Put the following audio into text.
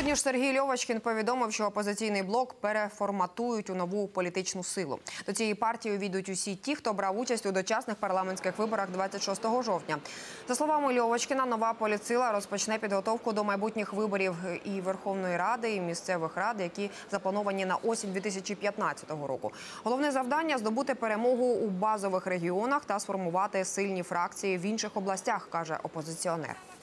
Сьогодні ж Сергій Льовочкін повідомив, що опозиційний блок переформатують у нову політичну силу. До цієї партії увійдуть усі ті, хто брав участь у дочасних парламентських виборах 26 жовтня. За словами Льовочкіна, нова політсила розпочне підготовку до майбутніх виборів і Верховної Ради, і місцевих рад, які заплановані на осінь 2015 року. Головне завдання – здобути перемогу у базових регіонах та сформувати сильні фракції в інших областях, каже опозиціонер.